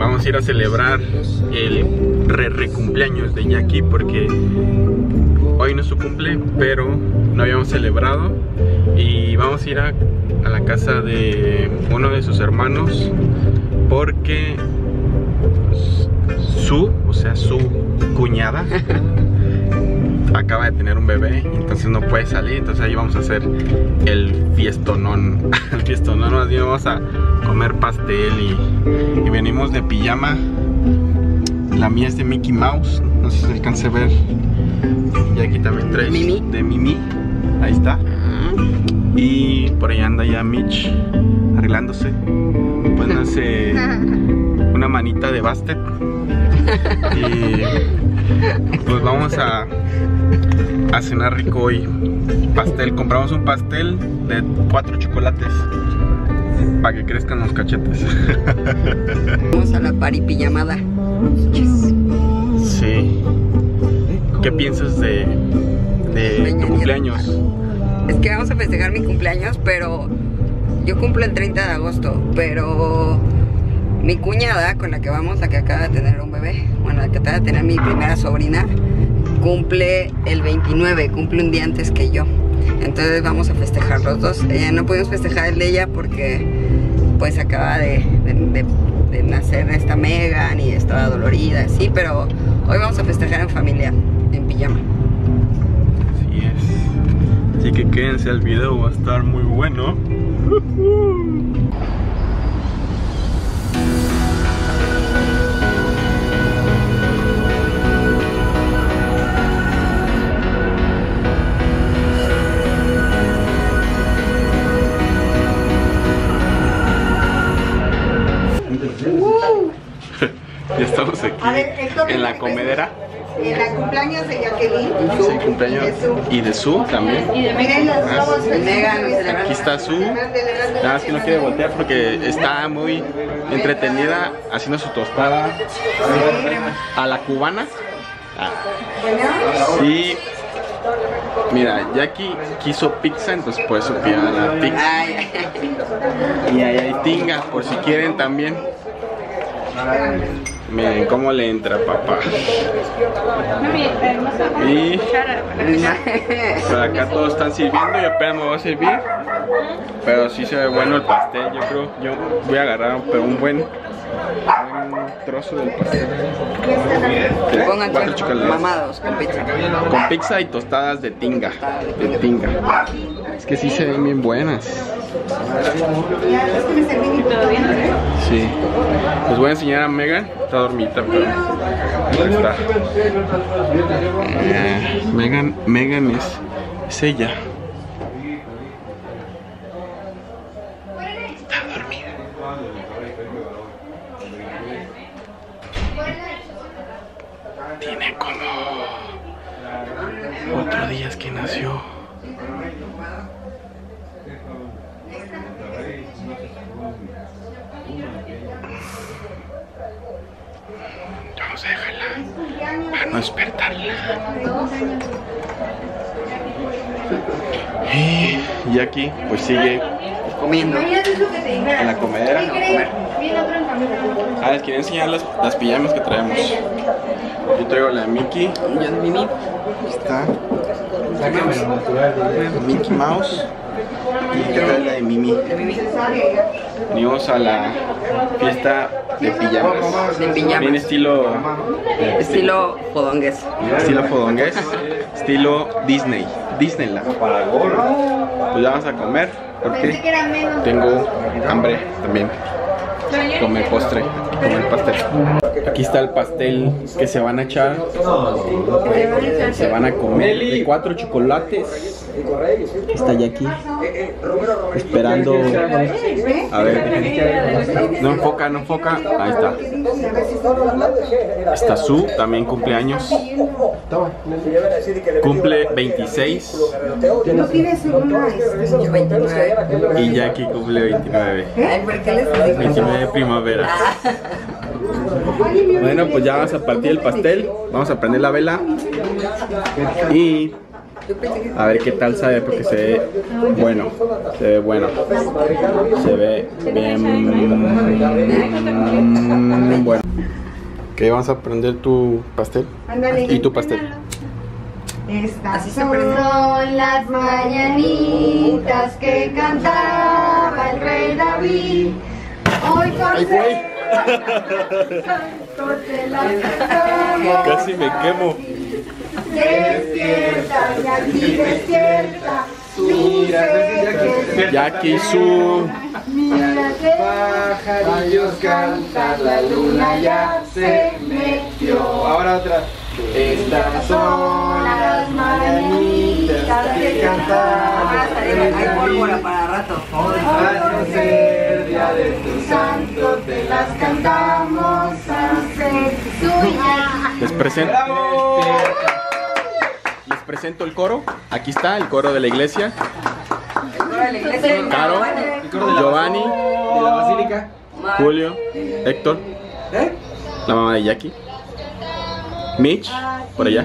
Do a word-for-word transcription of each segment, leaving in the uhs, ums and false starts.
vamos a ir a celebrar el re, re cumpleaños de Jackie porque hoy no es su cumple, pero no habíamos celebrado y vamos a ir a, a la casa de uno de sus hermanos porque su, o sea su cuñada acaba de tener un bebé, entonces no puede salir, entonces ahí vamos a hacer el fiestonón. El fiestonón, más bien vamos a comer pastel y, y venimos de pijama. La mía es de Mickey Mouse, no sé si se alcance a ver. Y aquí también trae Mimi. de Mimi, ahí está. Y por ahí anda ya Mitch arreglándose, poniéndose una manita de Bastet. Y pues vamos a, a cenar rico hoy. Pastel, compramos un pastel de cuatro chocolates para que crezcan los cachetes. Vamos a la party pijamada. Sí. ¿Qué piensas de, de tu cumpleaños? Es que vamos a festejar mi cumpleaños, pero yo cumplo el treinta de agosto, pero mi cuñada con la que vamos, la que acaba de tener un bebé, bueno, la que acaba de tener mi primera sobrina, cumple el veintinueve, cumple un día antes que yo. Entonces vamos a festejar los dos. Eh, no pudimos festejar el de ella porque pues acaba de, de, de, de nacer esta Megan y estaba dolorida, sí, pero hoy vamos a festejar en familia, en pijama. Así es. Así que quédense al video, va a estar muy bueno. Ya estamos aquí A ver, en la comedera. En la cumpleaños de Jacqueline. Es el cumpleaños y de Su también. Miren los globos de Megan. Aquí está Su. Nada más que no quiere voltear porque está muy entretenida haciendo su tostada a la cubana. Ah. Y mira, Jackie quiso pizza, entonces por eso pidan la pizza. Y ahí hay tinga, por si quieren también. Miren cómo le entra, papá. Y por acá todos están sirviendo y apenas me voy a servir. Pero sí se ve bueno el pastel. Yo creo, yo voy a agarrar pero un buen, buen trozo del pastel. Pongan Cuatro chocolates. mamados con pizza. Con pizza y tostadas de tinga. De tinga. Es que sí se ven bien buenas. Sí. Les voy a enseñar a Megan. Está dormita, pero ahí está. Eh, Megan, Megan es, es ella. Está dormida. Tiene como cuatro días que nació. Vamos a dejarla para no despertarla. Y aquí pues sigue Comiendo. en la comedera. Ah, les quería enseñar las, las pijamas que traemos. Yo traigo la de Mickey. Yo de Mimi. Está Mickey Mouse. Y yo traigo la de Mimi. Venimos a la fiesta de pijamas. De pijamas. Bien estilo Estilo fodongués. Estilo fodongués. Estilo Disney. Disneyland. Pues ya vamos a comer porque tengo hambre también. Comer postre, comer pastel. Aquí está el pastel que se van a echar. Se van a comer de cuatro chocolates. Está Jackie esperando. A ver, no enfoca, no enfoca. Ahí está. Está Su, también cumpleaños. Cumple veintiséis. ¿No tienes uno? Yo veintinueve. Y Jackie cumple veintinueve. Ay, ¿por qué les digo? veintinueve de primavera. Bueno, pues ya vamos a partir el pastel. Vamos a prender la vela. Y a ver qué tal sabe, porque se ve bueno. Se ve bueno. Se ve bien bueno. Ok, vamos a prender tu pastel. Ándale. Y tu pastel. Estas Así se son prende. las mañanitas que cantaba el rey David. Hoy por ¡Ay, ser güey! santo te las cantamos. Casi me quemo. Despierta, Jackie, despierta. Mira que Jackie Su. Mira que pajarillos cantan, la luna ya se metió. Ahora otra. Estas son las mañanitas que cantaba el rey Hay pólvora David. para rato. Hoy por ser día de tu santo te las cantamos a ser tuya. Les presento. Les presento el coro. Aquí está el coro de la iglesia. El coro de la iglesia. Caro, Giovanni, De la basílica. Julio, Héctor, ¿Eh? la mamá de Jackie, Mitch, por allá.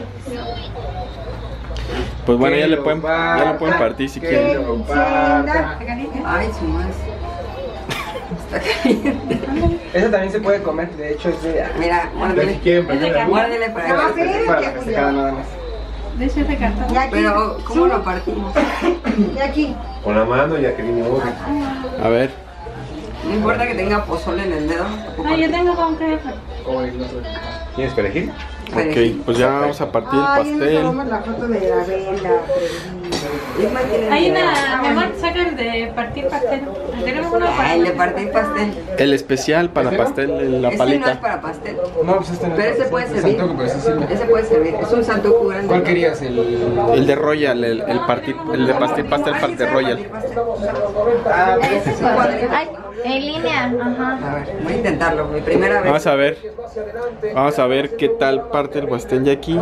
Pues bueno, ya le pueden, ya le pueden partir si quieren. Ay, su madre. Está caliente. Esa también se puede comer, de hecho es de... Mira, muérdele. Muérdele para No, que. sí, Para que la festejada nada más. Y aquí, Pero, ¿cómo lo partimos? y aquí. Con la mano, Jacqueline. A ver, No importa que tenga pozole en el dedo. Ah, yo tengo con qué. ¿Tienes perejil? ok, pues ya vamos a partir el Ay, nos pastel. tomamos la foto de la vela. Isma tiene Hay miedo. una, mi amor, saca el de partir pastel. Tenemos uno para. Ay, le partí pastel. El especial para pastel, la Ese no es paleta. para pastel. No, pues este no. Pero ese puede servir. Santoku, pero sí sirve. Ese puede servir. Es un santoku grande. ¿Cuál querías? El... El de Royal, el, el, partir, el de pastel, pastel, Ay, pastel ¿sabe Royal. partir pastel? Ah, Ese es un cuadrito. Ay, en línea, ajá. A ver, voy a intentarlo. Mi primera vez. Vamos a ver, vamos a ver qué tal parte el pastel de aquí.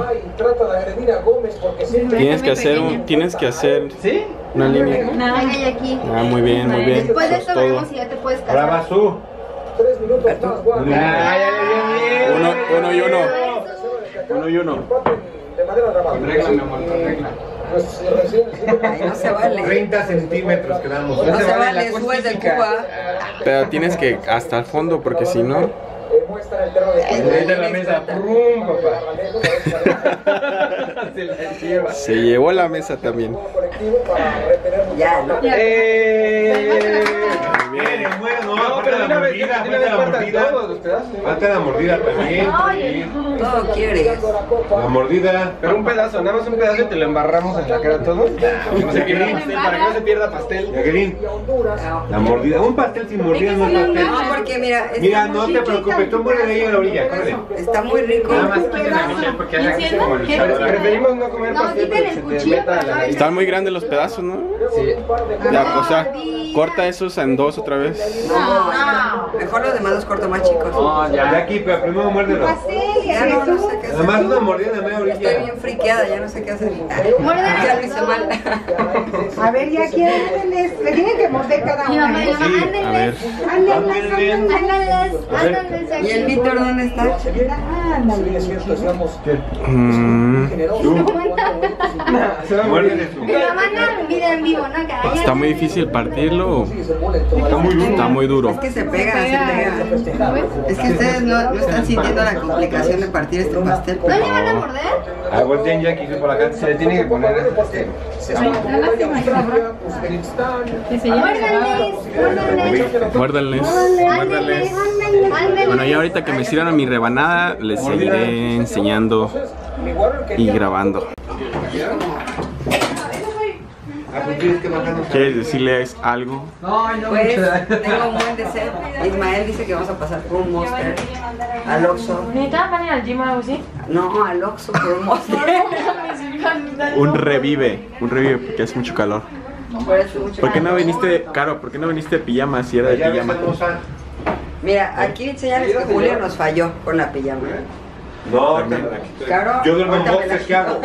Tienes que hacer un, tienes que hacer ¿Sí? una línea. No. Venga, y aquí. Ah, muy bien, muy bien. Después de Eso es esto todo. vemos si ya te puedes Ahora casar. vas tú. Ah, ya le di Uno, uno y uno. Uno y uno. Con regla, mi amor, con regla. Ay, no se vale. treinta centímetros quedamos. No se vale vale, la subes del acústica. Cuba. Pero tienes que hasta el fondo porque si no. Ahí de la mesa. ¡Prum, papá! Se la lleva. Se llevó la mesa también. Ya, ¿no? ¡Eh! Muy bien. Bien, bueno, no, No, falta pero de la una vez, mordida, de una falta vez la partan mordida. todos los pedazos. Falta la mordida también. Todo quieres. La mordida. Pero un pedazo, nada más un pedazo y te lo embarramos en la cara todo. Para que no se pierda pastel, para que no se pierda pastel. Jacqueline, la mordida. Un pastel sin mordida no es pastel. No, porque mira, está Mira, muy no te chiquita. preocupes, tú muerde ahí en la orilla, córrele. Está muy rico. Nada más quiten a Michelle porque haga así como el chavo. Preferimos no comer No, pastel quiten porque el se te cuchillo meta a la para no- nariz. Están muy grandes los pedazos, ¿no? Sí. Ya, o sea, corta esos en dos otra vez. No, mejor los demás los corto más chicos. No, ya. Jackie, pero primero muérdelo. Pastel, Ya no, no sé qué Nada más hacer. una mordida en la media Estoy orilla. bien friqueada, ya no sé qué hacer. Muérdele. Ya lo hice mal. A ver, ya quieren, ándenles. Le tienen que morder cada Mi uno. mamá, mi mamá, A ándenles. ver. Ándenles, ándenles, ándenles ¿Y el aquí. Víctor dónde está? Ándale. Mm, Se va a Muérdele morir. tú. Mi mamá no video en vivo, ¿no? Cada está muy difícil partirlo. o Está muy duro. Está muy duro. Es que se pega, se pega. Es que ustedes no, no están sintiendo la complicación de partir este pastel. ¿No le van a morder? Ah, volteen Jackie, tú por acá. Se le tiene que poner este. Que se llama. Muérdanles, muérdanles. Muérdanles. Ándenles, ándenles. Bueno, ya ahorita que me sirvan mi rebanada, les seguiré enseñando y grabando. Ah, pues tienes que bajarnos. ¿Quieres decirles algo? Pues tengo un buen deseo. Ismael dice que vamos a pasar por un Monster al Oxxo. ¿Necesitas para ir al gym o algo así? No, al Oxxo por un Monster. Un revive, un revive porque hace mucho calor. Por eso mucho ¿Por qué no calor. viniste, Caro? ¿Por qué no viniste de pijama si era de Ya ves, pijama? hermosa. Mira, aquí enseñarles que Julio nos falló con la pijama. No, Caro, yo duermo en ahorita me boxes, la- ¿qué hago?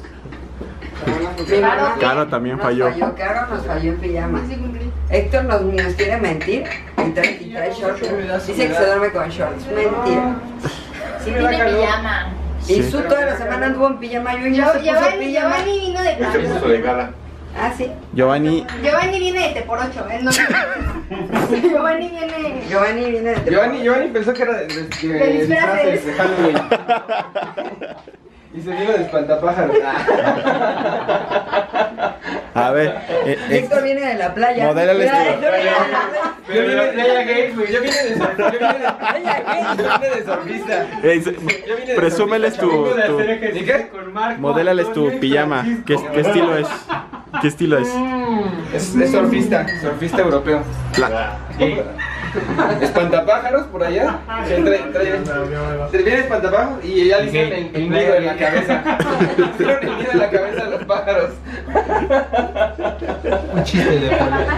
Mi mamá Caro también nos falló. Caro nos falló en pijama. Héctor nos, nos quiere mentir y trae, y trae shorts. Dice que se duerme con shorts. Mentira. Sí, tiene pijama. Y Sí. su toda la semana anduvo en pijama. Yo ya se puso Giovanni, pijama. Giovanni vino de Este puso de gala. Ah, sí. Giovanni, Giovanni viene de Te por ocho, ¿eh? No, Giovanni viene. Giovanni viene de Giovanni, Giovanni pensó que era de, de, de, de disfraces de Halloween. Y se vino de espantapájaros. A ver, eh, eh, Víctor viene de la playa. modélale Mira, esto. Víctor viene de la playa. Yo vine de playa gay, güey. Yo vine de surf- yo vine de yo vine de surfista. eh, se- Yo vine de presúmeles tu, surfista, tu ¿Y qué? modélales tu pijama. ¿Qué, qué estilo es? ¿Qué estilo es? Es, es surfista, surfista europeo. La- Sí. Espantapájaros por allá. Que trae, trae, se viene espantapájaros y ya le hicieron el, el nido en la cabeza. Le hicieron el nido en la cabeza a los pájaros. Un chiste de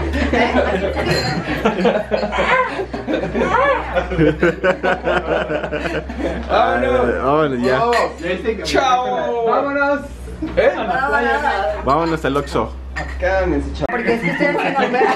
¡Vámonos! Vámonos ya. ¡Chao! ¡Vámonos! ¿Eh? Vámonos al Oxxo. Cálmense, chavos. Porque es que estoy haciendo alberca.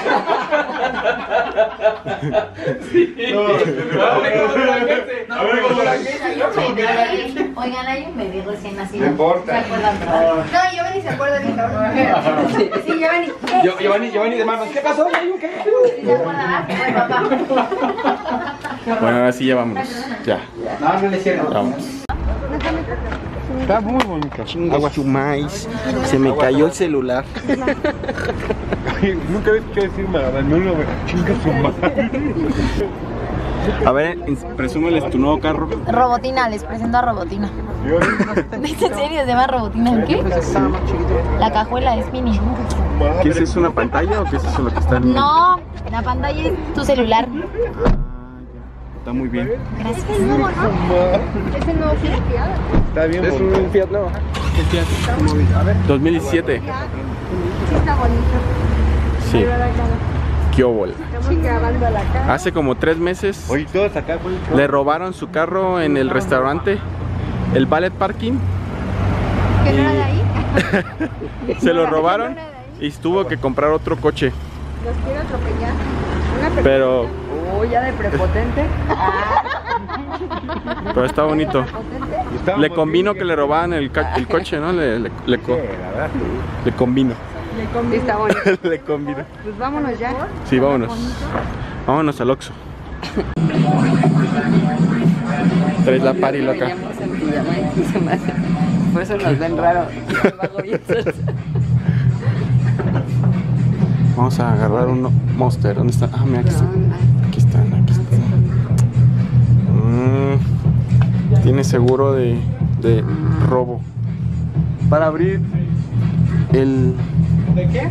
Oigan, hay un bebé recién nacido. No importa. ¿Se acuerdan, verdad? No, Giovanni se acuerda bien, cabrón. Sí, Giovanni. Yo- Giovanni, Giovanni de manos. ¿Qué pasó? ¿Qué? ¿Sí se acuerda? Ay, papá. Bueno, ahora sí ya vámonos. Ya, No, no le hicieron. vámonos. Está muy bonito. Agua su maíz. Se me cayó el celular. Nunca ves que decir Marabanulo, güey. Chinga su madre. A ver, ins- presúmeles tu nuevo carro. Robotina, les presento a Robotina. ¿En serio se llama Robotina? ¿Qué? La cajuela es mini. ¿Qué es eso, una pantalla o qué es eso lo que está en? No, la pantalla es tu celular. Está muy bien. Gracias. Está bien Es bonito. un Fiat nuevo. dos mil diecisiete. Sí. ¿Qué óvole? Hace como tres meses Oye, todos acá, güey. le robaron su carro en el restaurante, el Ballet Parking. ¿Que no era de ahí? Se lo robaron y tuvo que comprar otro coche. Los quiero atropellar. Pero, Oh, ya de prepotente. pero está bonito. Estábamos Le convino bien, que le robaban el, ca- el coche, ¿no? Le, le, le co- Sí, la verdad, sí. le convino. Sí, está bonito. Le convino. Pues vámonos ya. Sí, vámonos. Vámonos al Oxxo. Traes la pari loca. Veníamos en pijama y se me hace- Por eso nos ven raro. Bajo bien salsa. Vamos a agarrar un Monster. ¿Dónde está? Ah, mira, aquí están. Aquí están, aquí están. Mm, tiene seguro de, de robo. Para abrir el... ¿De qué?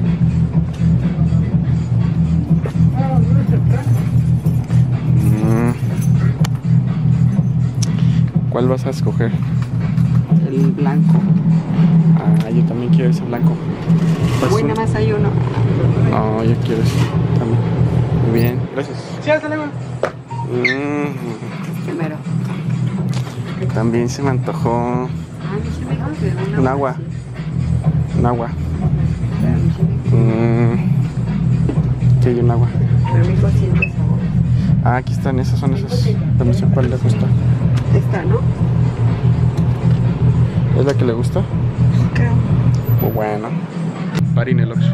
Mm, ¿cuál vas a escoger? El blanco. Ah, yo también quiero ese blanco. Pues Uy, un- nada más hay uno. No, yo quiero ese también. Muy bien, gracias. Sí, hasta luego. Mm, Primero. también se me antojó Ah, mi sí me dijo que una- un agua. Un agua. Pero mi sí me- Mm, sí, un agua. pero mi hijo siente sabor. Ah, aquí están, esas son esas. No sé cuál le gusta. Esta, ¿no? ¿Es la que le gusta? Creo. Pues bueno. Pari en el Oxxo.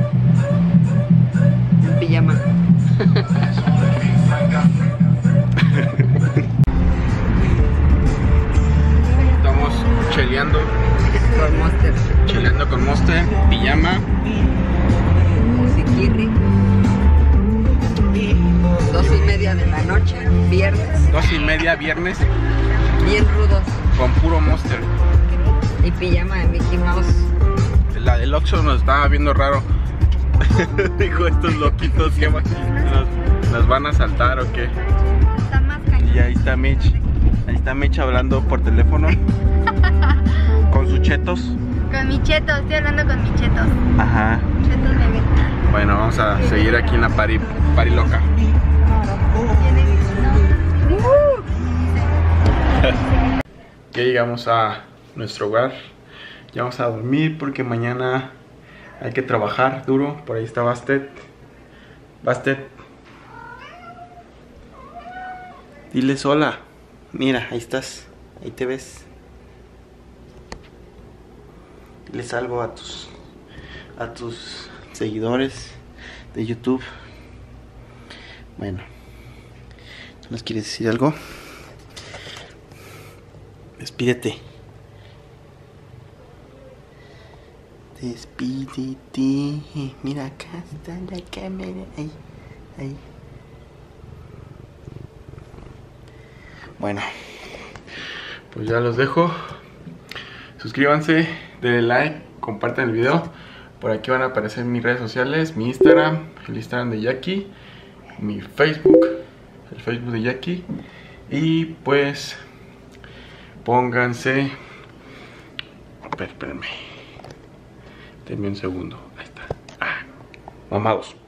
Pijama. Estamos cheleando. Con Monster. Cheleando con Monster, pijama. Musiquirri. Dos y media de la noche, viernes, Dos y media viernes bien rudos. con puro Monster. Y pijama de Mickey Mouse. La del Oxxo nos estaba viendo raro. Dijo, estos loquitos que nos, nos van a asaltar o qué. Está más cañón. Y ahí está Mitch. Ahí está Mitch hablando por teléfono. Con sus chetos. Con mi cheto, estoy hablando con mi chetos. Ajá. Chetos bebé. Bueno, vamos a seguir aquí en la pari, pari loca. Ya llegamos a nuestro hogar. Ya vamos a dormir porque mañana hay que trabajar duro. Por ahí está Bastet. Bastet. Diles hola. Mira, ahí estás. Ahí te ves. Diles algo a tus a tus seguidores de YouTube. Bueno, ¿tú nos quieres decir algo? Despídete. Despídete. Mira, acá está la cámara. Ahí, ahí. Bueno, pues ya los dejo. Suscríbanse, denle like, compartan el video. Por aquí van a aparecer mis redes sociales, mi Instagram, el Instagram de Jackie, mi Facebook, el Facebook de Jackie. Y pues pónganse. A ver, espérenme. Denme un segundo. Ahí está. Ah, mamados.